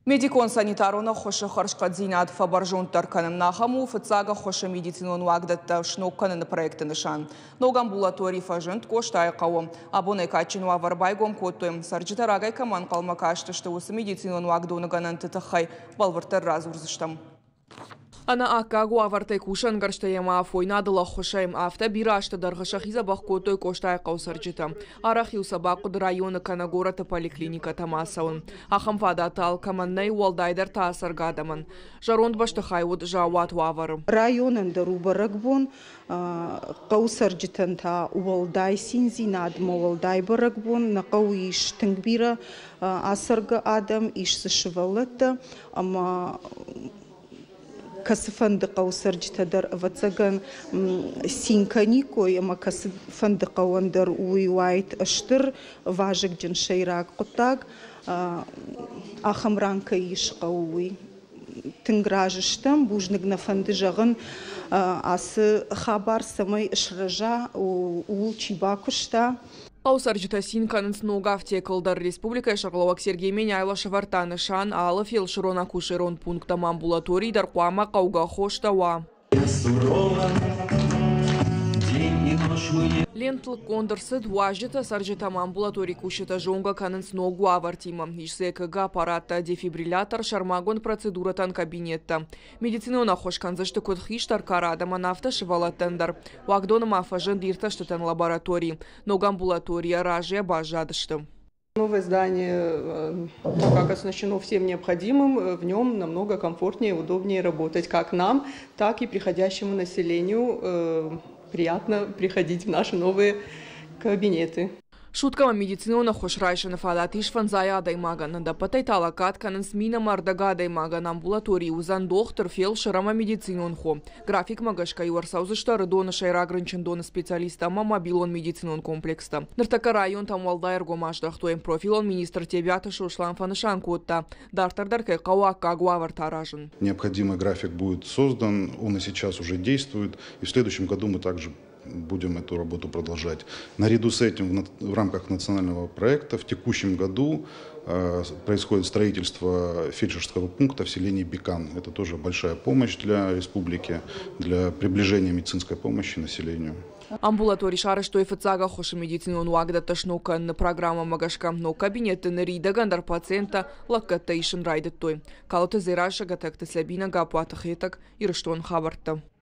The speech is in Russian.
Медикон санитарона хоша харшкадзинад фабаржон тарканым нахаму фацага хоша медицинон вагдатта шнокканы проекты нышан. Ног амбулаторий фажент коштай кавом. Абоне качину аварбайгом коттуем. Сарджита рагай каман калма каштышты усы медицинон вагдуны ганан тытахай балвартар разурзыштам. Ана акагу авартай кушан гарштаяма афойнадыла хошаем авто бирашты даргашахиза бахкотой коштай каусарджита. Арахи усабакуд района канагората поликлиника тамасаун. Ахамфада талкаманнай уалдайдар таасаргадаман. Жаронд баштахайвуд жауат вавар. Районын дарубарагбун каусарджитан та уалдай синзинад муалдай барагбун на кауиш тынгбира асарга адам иш сышвалата ама касфандыка усарджитадар вацаган синканикой ама касфандыка вандар уйвайт аштыр важик джин шейрак кутаг ахамранка ишка уй тынгражыштам бужник на фандыжагын асы хабар самай шража ул чибакушта. Каусарджита синканын сногавте кылдар республика шагловак Сергей Меняйло шавартаны шан алы фельдшерона кушерон пунктам амбулаторий даркуама кауга хоштава. Лентлык кондырсы дважыта сарджитам амбулаторий кушета жонга канын сногу авартима. Ишсе ЭКГ аппарата дефибриллятор шармагон процедуратан кабинетта. Медицинона хошканзышты кодхиштар карадама нафта шивалаттандар. Вагдоном афажен дирташтытан лабораторий. Ног амбулатория ражия бажадышты. Новое здание, так как оснащено всем необходимым, в нем намного комфортнее и удобнее работать как нам, так и приходящему населению. Приятно приходить в наши новые кабинеты. Шуткама медицинона хошрайшана фалатиш фанзая даймаган. Да патайтала катканын смина мардага даймаган амбулатории узан доктор фельдшерама медицинон хо. График магашка юарсаузыштары дона шайрагрынчын дона специалистама мобилон медицинон комплекста. Ныртака район там валдайр гомаждахтуем профилон министр Тебята Шушлан Фанышан котта. Дартардаркай кауака гуавартаражен. Необходимый график будет создан, он и сейчас уже действует. И в следующем году мы также будем эту работу продолжать. Наряду с этим в рамках национального проекта в текущем году происходит строительство фельдшерского пункта в селении Бикан. Это тоже большая помощь для республики, для приближения медицинской помощи населению. Амбулаторий шарыштой фацага хоши медицинон вагдата шнокан программа магашка, но кабинеты нарида гандар пациента лаккатта ишин райдаттой. Калоты зираша гатакта слабина гапуата хетак и рыштон хабарта.